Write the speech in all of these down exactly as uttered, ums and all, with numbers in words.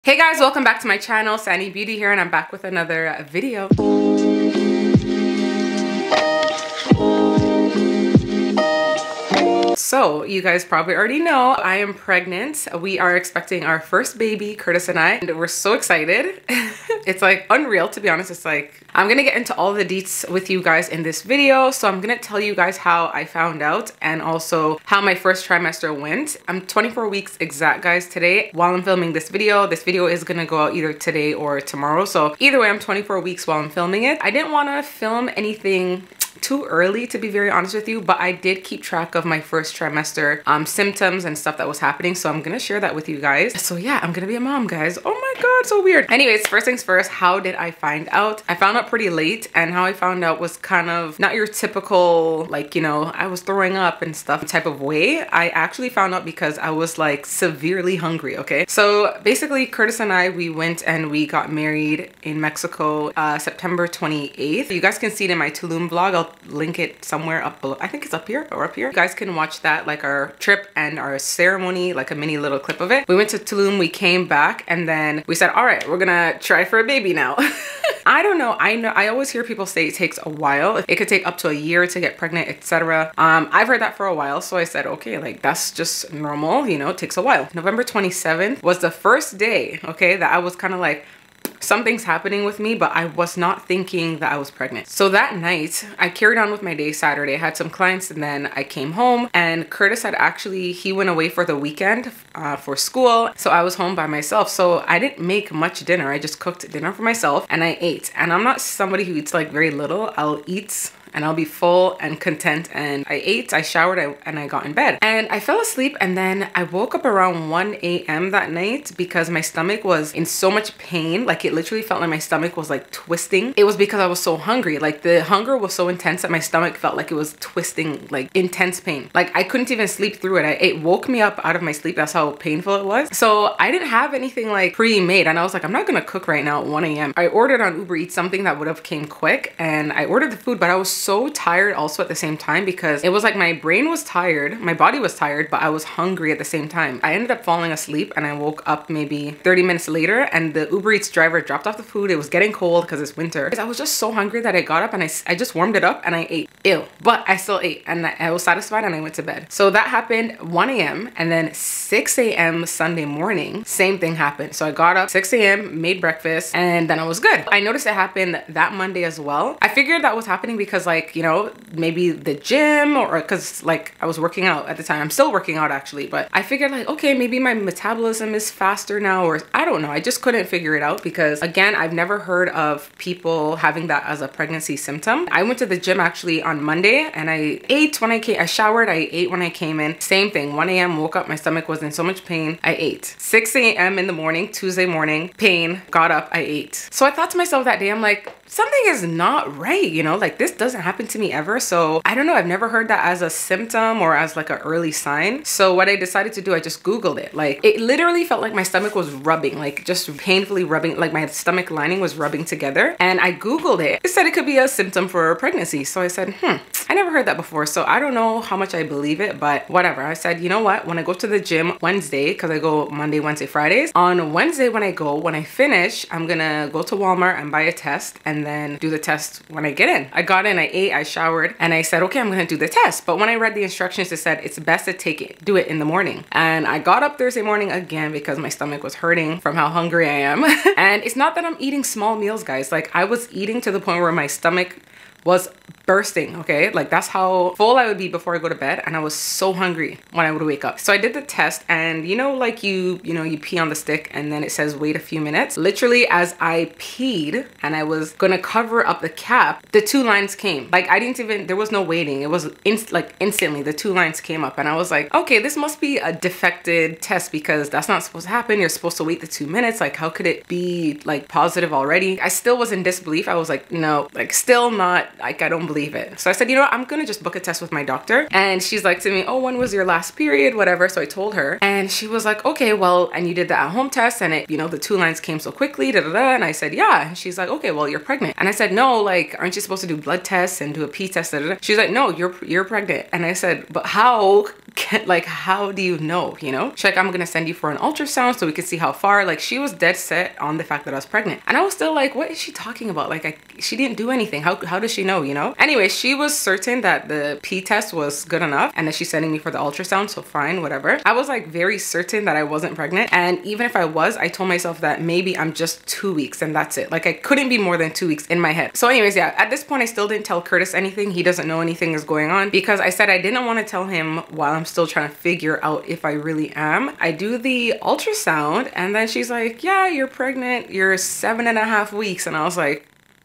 Hey guys, welcome back to my channel. Sandy Beauty here, and I'm back with another video. So you guys probably already know I am pregnant. We are expecting our first baby, Curtis and I, and we're so excited. It's like unreal, to be honest. It's like I'm gonna get into all the deets with you guys in this video. So I'm gonna tell you guys how I found out and also how my first trimester went. I'm twenty-four weeks exact, guys, today while I'm filming this video. This video is gonna go out either today or tomorrow. So either way, I'm twenty-four weeks while I'm filming it. I didn't want to film anything too early, to be very honest with you, but I did keep track of my first trimester um symptoms and stuff that was happening, so I'm gonna share that with you guys. So yeah, I'm gonna be a mom, guys. Oh my god, so weird. Anyways, first things first, how did I find out? I found out pretty late, and how I found out was kind of not your typical, like, you know, I was throwing up and stuff type of way. I actually found out because I was like severely hungry. Okay, so basically Curtis and I, we went and we got married in Mexico uh September twenty-eighth. You guys can see it in my Tulum vlog. I'll link it somewhere up below. I think it's up here or up here. You guys can watch that, like our trip and our ceremony, like a mini little clip of it. We went to Tulum, we came back, and then we said, all right, we're gonna try for a baby now. I don't know. I know I always hear people say it takes a while. It could take up to a year to get pregnant, et cetera. Um, I've heard that for a while, so I said, okay, like that's just normal, you know, it takes a while. November twenty-seventh was the first day, okay, that I was kind of like, something's happening with me, but I was not thinking that I was pregnant. So that night, I carried on with my day. Saturday, I had some clients, and then I came home, and Curtis had actually, he went away for the weekend uh, for school. So I was home by myself. So I didn't make much dinner. I just cooked dinner for myself and I ate. And I'm not somebody who eats like very little. I'll eat and I'll be full and content. And I ate, I showered, I, and I got in bed. And I fell asleep, and then I woke up around one A M that night because my stomach was in so much pain. Like it literally felt like my stomach was like twisting. It was because I was so hungry. Like the hunger was so intense that my stomach felt like it was twisting, like intense pain. Like I couldn't even sleep through it. I, it woke me up out of my sleep. That's how painful it was. So I didn't have anything like pre-made, and I was like, I'm not gonna cook right now at one A M I ordered on Uber Eats something that would have came quick, and I ordered the food, but I was so tired also at the same time because it was like my brain was tired, my body was tired, but I was hungry at the same time. I ended up falling asleep, and I woke up maybe thirty minutes later, and the Uber Eats driver dropped off the food. It was getting cold because it's winter. I was just so hungry that I got up and I, I just warmed it up and I ate. Ew. But I still ate, and I was satisfied, and I went to bed. So that happened one A M and then six A M Sunday morning, same thing happened. So I got up six A M, made breakfast, and then I was good. I noticed it happened that Monday as well. I figured that was happening because, like, you know, maybe the gym, or because like I was working out at the time. I'm still working out actually, but I figured like, okay, maybe my metabolism is faster now, or I don't know. I just couldn't figure it out because, again, I've never heard of people having that as a pregnancy symptom. I went to the gym actually on Monday, and I ate when I came, I showered, I ate when I came in. Same thing, one A M woke up, my stomach was in so much pain, I ate. six A M in the morning, Tuesday morning, pain, got up, I ate. So I thought to myself that day, I'm like, something is not right, you know, like this doesn't happen to me ever. So I don't know, I've never heard that as a symptom or as like an early sign. So what I decided to do, I just Googled it. Like it literally felt like my stomach was rubbing, like just painfully rubbing, like my stomach lining was rubbing together. And I Googled it. It said it could be a symptom for pregnancy. So I said, hmm, I never heard that before. So I don't know how much I believe it, but whatever. I said, you know what, when I go to the gym Wednesday, because I go Monday, Wednesday, Fridays, on Wednesday when I go, when I finish, I'm gonna go to Walmart and buy a test, and then do the test when I get in. I got in, I ate, I showered, and I said, okay, I'm gonna do the test. But when I read the instructions, it said it's best to take it, do it in the morning. And I got up Thursday morning again because my stomach was hurting from how hungry I am. And it's not that I'm eating small meals, guys. Like I was eating to the point where my stomach was bursting, okay? Like that's how full I would be before I go to bed, and I was so hungry when I would wake up. So I did the test, and you know, like you, you know, you pee on the stick and then it says wait a few minutes. Literally as I peed and I was gonna cover up the cap, the two lines came. Like I didn't even, there was no waiting. It was inst like instantly the two lines came up, and I was like, okay, this must be a defected test because that's not supposed to happen. You're supposed to wait the two minutes. Like how could it be like positive already? I still was in disbelief. I was like, no, like still not, like I don't believe it. So I said, you know what, I'm gonna just book a test with my doctor. And she's like to me, oh, when was your last period, whatever. So I told her, and she was like, okay, well, and you did the at-home test, and it, you know, the two lines came so quickly, da da da. And I said, yeah. And she's like, okay, well, you're pregnant. And I said, no, like, aren't you supposed to do blood tests and do a pee test, da da da? She's like, no, you're you're pregnant. And I said, but how can, like, how do you know, you know? She's like, I'm gonna send you for an ultrasound so we can see how far. Like, she was dead set on the fact that I was pregnant. And I was still like, what is she talking about? Like, I, she didn't do anything. How, how does she know, you know? Anyway, she was certain that the P test was good enough and that she's sending me for the ultrasound, so fine, whatever. I was like very certain that I wasn't pregnant. And even if I was, I told myself that maybe I'm just two weeks and that's it. Like, I couldn't be more than two weeks in my head. So anyways, yeah, at this point, I still didn't tell Curtis anything. He doesn't know anything is going on because I said I didn't want to tell him while I'm still trying to figure out if I really am. I do the ultrasound and then she's like, yeah, you're pregnant. You're seven and a half weeks. And I was like,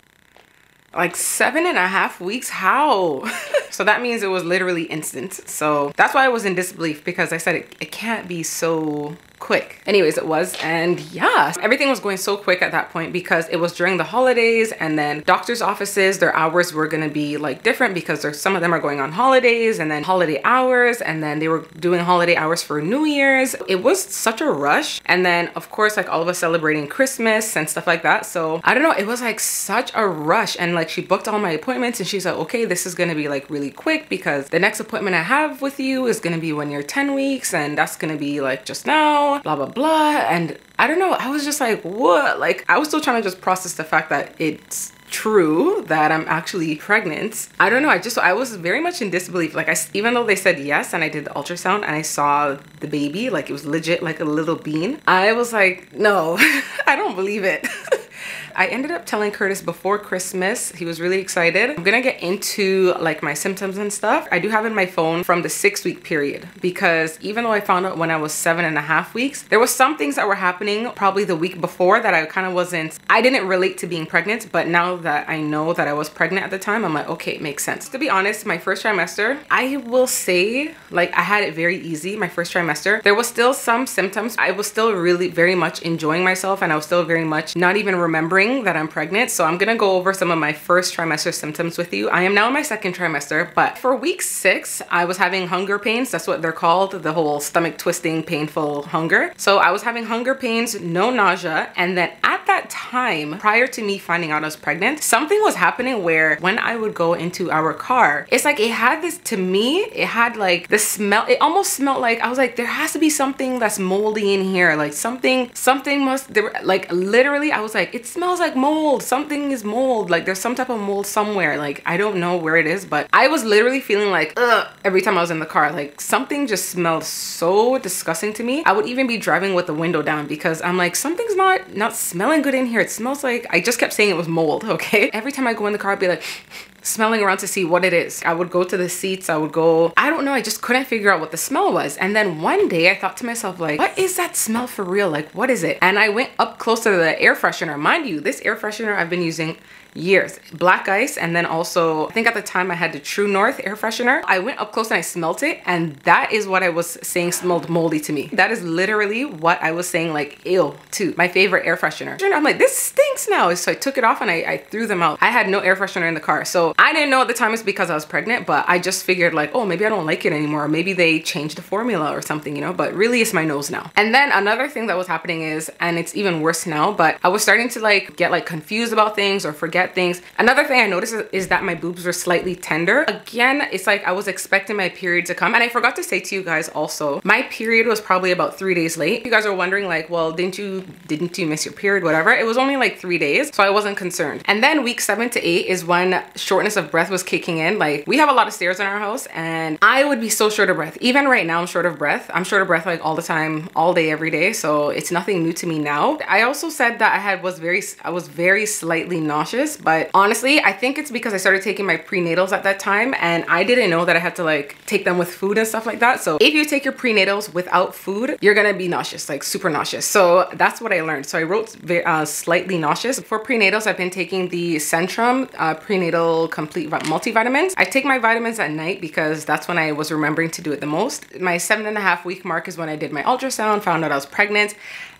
like seven and a half weeks? How? So that means it was literally instant. So that's why I was in disbelief, because I said it, it can't be so quick. Anyways, it was. And yeah, everything was going so quick at that point because it was during the holidays, and then doctors' offices, their hours were going to be like different because there's some of them are going on holidays and then holiday hours, and then they were doing holiday hours for New Year's. It was such a rush. And then of course, like all of us celebrating Christmas and stuff like that. So I don't know, it was like such a rush. And like she booked all my appointments and she's like, okay, this is going to be like really quick because the next appointment I have with you is going to be when you're ten weeks, and that's going to be like just now, blah blah blah. And I don't know, I was just like, what? Like, I was still trying to just process the fact that it's true that I'm actually pregnant. I don't know, I just I was very much in disbelief. Like, I even though they said yes and I did the ultrasound and I saw the baby, like it was legit like a little bean, I was like, no, I don't believe it. I ended up telling Curtis before Christmas. He was really excited. I'm gonna get into like my symptoms and stuff. I do have in my phone from the six week period, because even though I found out when I was seven and a half weeks, there was some things that were happening probably the week before that I kind of wasn't, I didn't relate to being pregnant. But now that I know that I was pregnant at the time, I'm like, okay, it makes sense. To be honest, my first trimester, I will say like I had it very easy. My first trimester, there was still some symptoms. I was still really very much enjoying myself, and I was still very much not even remembering that I'm pregnant. So I'm gonna go over some of my first trimester symptoms with you. I am now in my second trimester, but for week six, I was having hunger pains. That's what they're called, the whole stomach twisting, painful hunger. So I was having hunger pains, no nausea. And then at that time, prior to me finding out I was pregnant, something was happening where when I would go into our car, it's like it had this, to me, it had like the smell, it almost smelled like, I was like, there has to be something that's moldy in here. Like something, something must, there, like literally, I was like, it smells like mold. Something is mold. Like there's some type of mold somewhere. Like I don't know where it is, but I was literally feeling like, ugh, every time I was in the car. Like something just smelled so disgusting to me. I would even be driving with the window down because I'm like, something's not, not smelling good in here. It smells like, I just kept saying it was mold, okay? Every time I go in the car, I'd be like, smelling around to see what it is. I would go to the seats, I would go, I don't know, I just couldn't figure out what the smell was. And then one day I thought to myself, like, what is that smell for real? Like, what is it? And I went up close to the air freshener. Mind you, this air freshener I've been using years. Black Ice, and then also I think at the time I had the True North air freshener. I went up close and I smelt it, and that is what I was saying smelled moldy to me. That is literally what I was saying, like, ew, to my favorite air freshener. I'm like, this stinks now. So I took it off and I, I threw them out. I had no air freshener in the car. So I didn't know at the time it's because I was pregnant, but I just figured like, oh, maybe I don't like it anymore. Or maybe they changed the formula or something, you know, but really it's my nose now. And then another thing that was happening is, and it's even worse now, but I was starting to like get like confused about things or forget things. Another thing I noticed is, is that my boobs were slightly tender. Again, it's like I was expecting my period to come. And I forgot to say to you guys also, my period was probably about three days late. You guys are wondering like, well, didn't you, didn't you miss your period, whatever? It was only like three days, so I wasn't concerned. And then week seven to eight is when shortness of breath was kicking in. Like we have a lot of stairs in our house and I would be so short of breath. Even right now, I'm short of breath. I'm short of breath like all the time, all day, every day. So it's nothing new to me now. I also said that I had was very, I was very slightly nauseous, but honestly, I think it's because I started taking my prenatals at that time and I didn't know that I had to like take them with food and stuff like that. So if you take your prenatals without food, you're gonna be nauseous, like super nauseous. So that's what I learned. So I wrote very, uh, slightly nauseous. For prenatals, I've been taking the Centrum uh, Prenatal Complete Multivitamins. I take my vitamins at night because that's when I was remembering to do it the most. My seven and a half week mark is when I did my ultrasound, found out I was pregnant.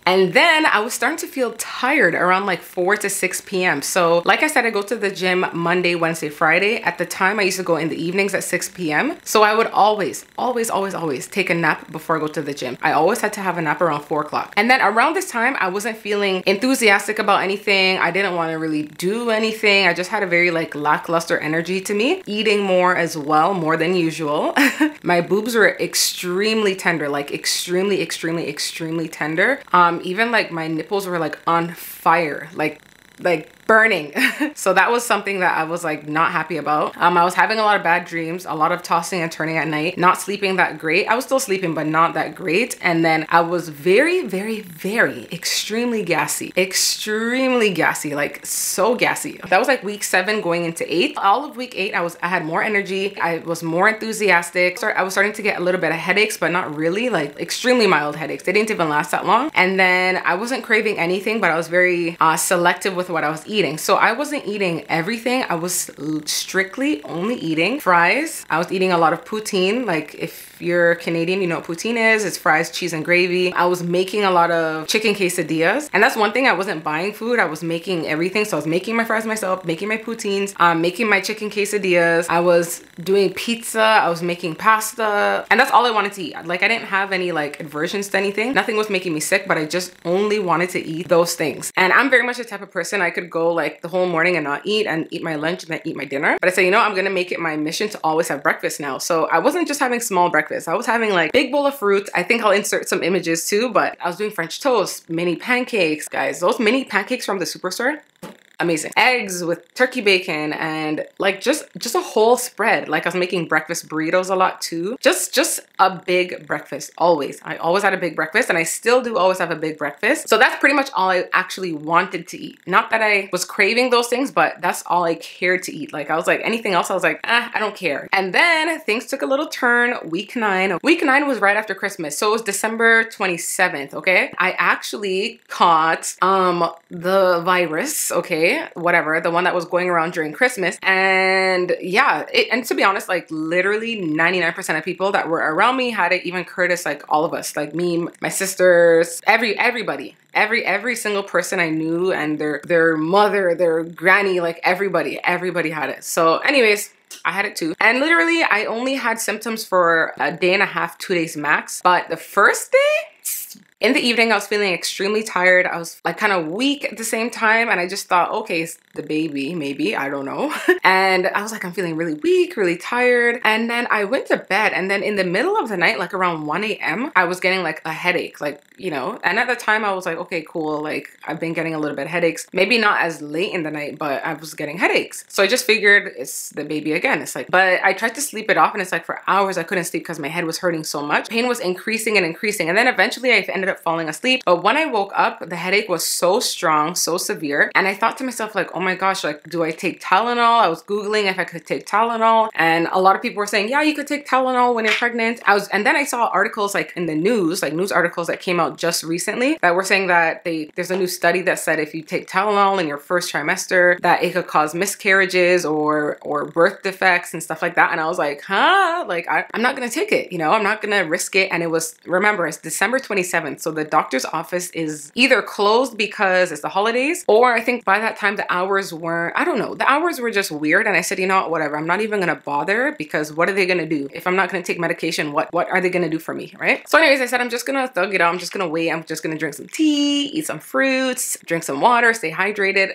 And then I was starting to feel tired around like four to six p m So like I said, I go to the gym Monday, Wednesday, Friday. At the time I used to go in the evenings at six p m So I would always, always, always, always take a nap before I go to the gym. I always had to have a nap around four o'clock. And then around this time, I wasn't feeling enthusiastic about anything. I didn't want to really do anything. I just had a very like lackluster energy to me. Eating more as well, more than usual. My boobs were extremely tender, like extremely, extremely, extremely tender. Um, even like my nipples were like on fire, like, like burning. So that was something that I was like not happy about. Um, I was having a lot of bad dreams, a lot of tossing and turning at night, not sleeping that great. I was still sleeping, but not that great. And then I was very, very, very extremely gassy, extremely gassy, like so gassy. That was like week seven going into eight. All of week eight, I was, I had more energy. I was more enthusiastic. I was starting to get a little bit of headaches, but not really, like extremely mild headaches. They didn't even last that long. And then I wasn't craving anything, but I was very uh, selective with what I was eating. Eating. So I wasn't eating everything. I was strictly only eating fries. I was eating a lot of poutine. Like if you're Canadian, you know what poutine is. It's fries, cheese, and gravy. I was making a lot of chicken quesadillas. And that's one thing, I wasn't buying food. I was making everything. So I was making my fries myself, making my poutines, um, making my chicken quesadillas. I was doing pizza. I was making pasta. And that's all I wanted to eat. Like I didn't have any like aversions to anything. Nothing was making me sick, but I just only wanted to eat those things. And I'm very much the type of person I could go like the whole morning and not eat and eat my lunch and then eat my dinner. But I said, you know, I'm gonna make it my mission to always have breakfast now. So I wasn't just having small breakfast. I was having like big bowl of fruit. I think I'll insert some images too, but I was doing French toast, mini pancakes. Guys, those mini pancakes from the superstore, amazing. Eggs with turkey bacon and like just just a whole spread. Like I was making breakfast burritos a lot too. Just just a big breakfast always. I always had a big breakfast and I still do always have a big breakfast. So that's pretty much all I actually wanted to eat. Not that I was craving those things, but that's all I cared to eat. Like I was like anything else I was like, ah, I don't care. And then things took a little turn week nine. Week nine was right after Christmas. So it was December twenty-seventh, okay? I actually caught um the virus, okay? Whatever, the one that was going around during Christmas. And yeah, it, and to be honest, like literally ninety-nine percent of people that were around me had it, even Curtis, like all of us, like me, my sisters, every everybody. Every every single person I knew and their their mother, their granny, like everybody, everybody had it. So anyways, I had it too. And literally I only had symptoms for a day and a half, two days max. But the first day, in the evening, I was feeling extremely tired. I was like kind of weak at the same time. And I just thought, okay, it's the baby, maybe, I don't know. And I was like, I'm feeling really weak, really tired. And then I went to bed. And then in the middle of the night, like around one a m, I was getting like a headache, like, you know, and at the time I was like, okay, cool. Like I've been getting a little bit of headaches, maybe not as late in the night, but I was getting headaches. So I just figured it's the baby again. It's like, but I tried to sleep it off and it's like for hours I couldn't sleep because my head was hurting so much. Pain was increasing and increasing. And then eventually I ended up falling asleep. But when I woke up, the headache was so strong, so severe. And I thought to myself like, oh my gosh, like, do I take Tylenol? I was Googling if I could take Tylenol. And a lot of people were saying, yeah, you could take Tylenol when you're pregnant. I was, and then I saw articles like in the news, like news articles that came out just recently that were saying that they, there's a new study that said if you take Tylenol in your first trimester, that it could cause miscarriages or, or birth defects and stuff like that. And I was like, huh? Like, I, I'm not gonna take it, you know, I'm not gonna risk it. And it was, remember, it's December twenty-seventh. So the doctor's office is either closed because it's the holidays, or I think by that time the hours weren't, I don't know, the hours were just weird. And I said, you know what, whatever, I'm not even gonna bother because what are they gonna do? If I'm not gonna take medication, what, what are they gonna do for me, right? So anyways, I said, I'm just gonna thug it out. I'm just gonna wait. I'm just gonna drink some tea, eat some fruits, drink some water, stay hydrated.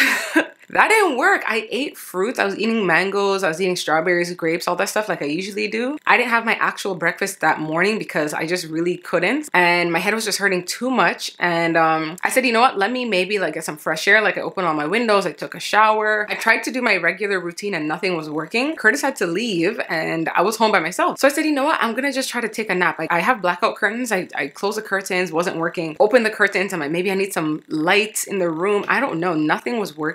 That didn't work. I ate fruits. I was eating mangoes. I was eating strawberries, grapes, all that stuff like I usually do. I didn't have my actual breakfast that morning because I just really couldn't. And my head was just hurting too much. And um, I said, you know what? Let me maybe like get some fresh air. Like I opened all my windows. I took a shower. I tried to do my regular routine and nothing was working. Curtis had to leave and I was home by myself. So I said, you know what? I'm going to just try to take a nap. Like I have blackout curtains. I, I closed the curtains, wasn't working. Opened the curtains. I'm like, maybe I need some light in the room. I don't know. Nothing was working. And my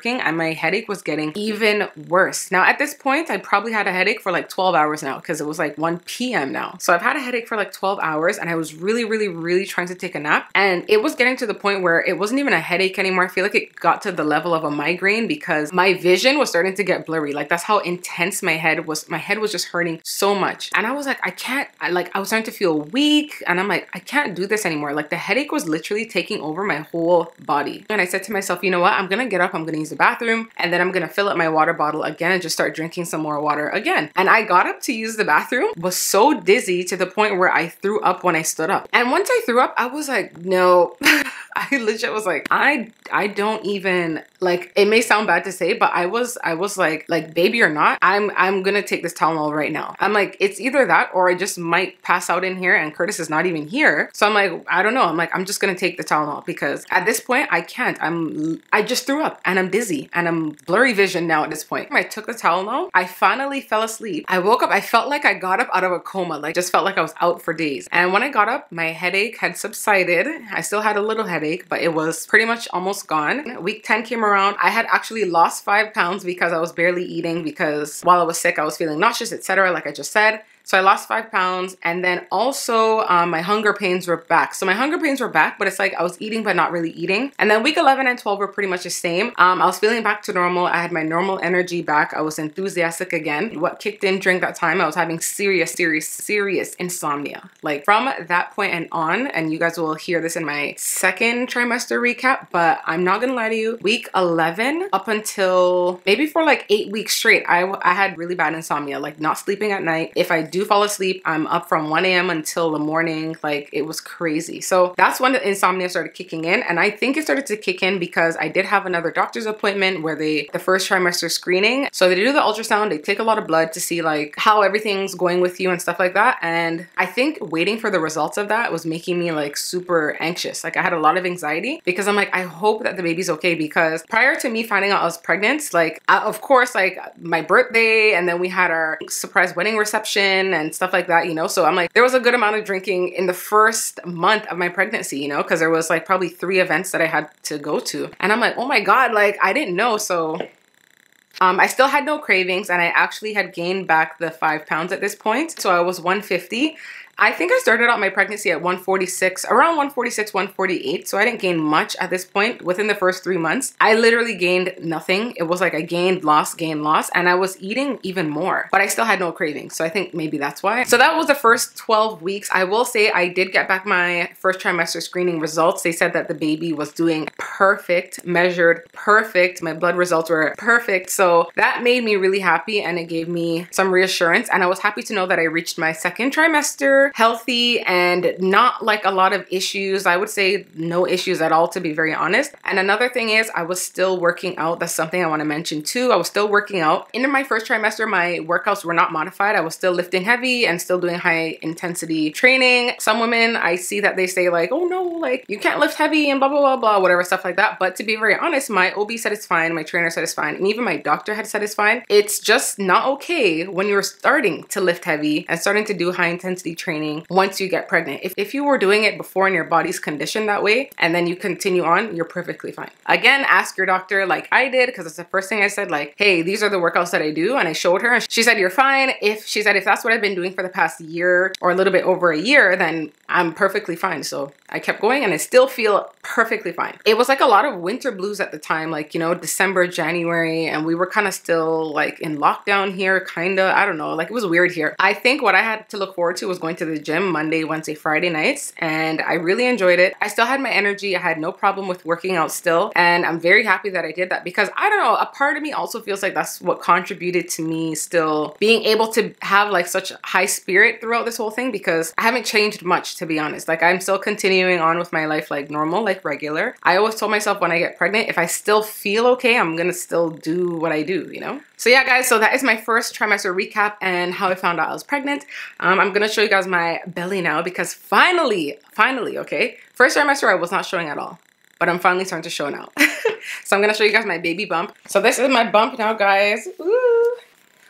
my headache was getting even worse. Now at this point, I probably had a headache for like twelve hours now because it was like one p m now. So I've had a headache for like twelve hours and I was really, really, really trying to take a nap. And it was getting to the point where it wasn't even a headache anymore. I feel like it got to the level of a migraine because my vision was starting to get blurry. Like that's how intense my head was. My head was just hurting so much. And I was like, I can't, I like, I was starting to feel weak. And I'm like, I can't do this anymore. Like the headache was literally taking over my whole body. And I said to myself, you know what? I'm going to get up. I'm going to use the bathroom. And then I'm going to fill up my water bottle again and just start drinking some more water again. And I got up to use the bathroom, was so dizzy to the point where I threw up when I stood up. And once I threw up, I was like, no, I legit was like, I, I don't even, like, it may sound bad to say, but I was, I was like, like, baby or not, I'm, I'm gonna take this Tylenol right now. I'm like, it's either that or I just might pass out in here and Curtis is not even here. So I'm like, I don't know. I'm like, I'm just gonna take the Tylenol because at this point I can't. I'm, I just threw up and I'm dizzy and I'm blurry vision now at this point. I took the Tylenol. I finally fell asleep. I woke up. I felt like I got up out of a coma. Like just felt like I was out for days. And when I got up, my headache had subsided. I still had a little headache, but it was pretty much almost gone. Week ten came around. I had actually lost five pounds because I was barely eating because while I was sick, I was feeling nauseous, et cetera, like I just said. So I lost five pounds and then also um, my hunger pains were back. So my hunger pains were back, but it's like I was eating but not really eating. And then week eleven and twelve were pretty much the same. Um, I was feeling back to normal. I had my normal energy back. I was enthusiastic again. What kicked in during that time, I was having serious, serious, serious insomnia. Like from that point and on, and you guys will hear this in my second trimester recap, but I'm not gonna lie to you, week eleven up until maybe for like eight weeks straight, I, I had really bad insomnia, like not sleeping at night. If I do fall asleep, I'm up from one a m until the morning. Like it was crazy. So that's when the insomnia started kicking in. And I think it started to kick in because I did have another doctor's appointment where they, the first trimester screening. So they do the ultrasound, they take a lot of blood to see like how everything's going with you and stuff like that. And I think waiting for the results of that was making me like super anxious. Like I had a lot of anxiety because I'm like, I hope that the baby's okay, because prior to me finding out I was pregnant, like I, of course, like my birthday, and then we had our surprise wedding reception and stuff like that, you know? So I'm like, there was a good amount of drinking in the first month of my pregnancy, you know, because there was like probably three events that I had to go to. And I'm like, oh my God, like I didn't know. So um, I still had no cravings and I actually had gained back the five pounds at this point. So I was one fifty. I think I started out my pregnancy at one forty-six, around one forty-six, one forty-eight. So I didn't gain much at this point within the first three months. I literally gained nothing. It was like I gained, lost, gained, lost, and I was eating even more, but I still had no cravings. So I think maybe that's why. So that was the first twelve weeks. I will say I did get back my first trimester screening results. They said that the baby was doing perfect, measured perfect. My blood results were perfect. So that made me really happy and it gave me some reassurance. And I was happy to know that I reached my second trimester healthy and not like a lot of issues. I would say no issues at all, to be very honest. And another thing is I was still working out. That's something I want to mention too. I was still working out. In my first trimester, my workouts were not modified. I was still lifting heavy and still doing high intensity training. Some women, I see that they say like, oh no, like you can't lift heavy and blah, blah, blah, blah, whatever, stuff like that. But to be very honest, my O B said it's fine. My trainer said it's fine. And even my doctor had said it's fine. It's just not okay when you're starting to lift heavy and starting to do high intensity training once you get pregnant. If, if you were doing it before and your body's conditioned that way and then you continue on, you're perfectly fine. Again, ask your doctor like I did, because it's the first thing I said, like, hey, these are the workouts that I do. And I showed her and she said, you're fine. If she said, if that's what I've been doing for the past year or a little bit over a year, then I'm perfectly fine. So I kept going and I still feel perfectly fine. It was like a lot of winter blues at the time, like, you know, December, January, and we were kind of still like in lockdown here, kind of, I don't know, like it was weird here. I think what I had to look forward to was going to the gym Monday, Wednesday, Friday nights, and I really enjoyed it. I still had my energy. I had no problem with working out still, and I'm very happy that I did that because I don't know, a part of me also feels like that's what contributed to me still being able to have like such high spirit throughout this whole thing, because I haven't changed much, to be honest. Like I'm still continuing on with my life like normal, like regular. I always told myself when I get pregnant, if I still feel okay, I'm gonna still do what I do, you know? So yeah, guys, so that is my first trimester recap and how I found out I was pregnant. Um, I'm gonna show you guys my belly now because finally, finally, okay? First trimester, I was not showing at all, but I'm finally starting to show now. So I'm gonna show you guys my baby bump. So this is my bump now, guys. Ooh.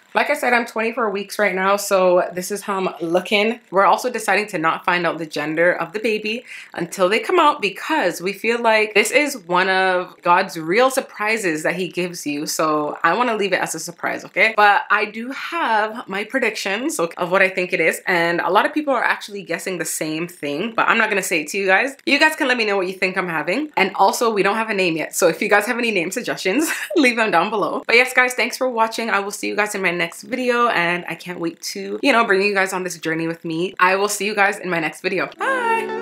Like I said, I'm twenty-four weeks right now, so this is how I'm looking. We're also deciding to not find out the gender of the baby until they come out because we feel like this is one of God's real surprises that he gives you. So I want to leave it as a surprise, okay? But I do have my predictions of what I think it is, and a lot of people are actually guessing the same thing, but I'm not going to say it to you guys. You guys can let me know what you think I'm having. And also, we don't have a name yet, so if you guys have any name suggestions, leave them down below. But yes, guys, thanks for watching. I will see you guys in my next video, and I can't wait to, you know, bring you guys on this journey with me. I will see you guys in my next video. Bye!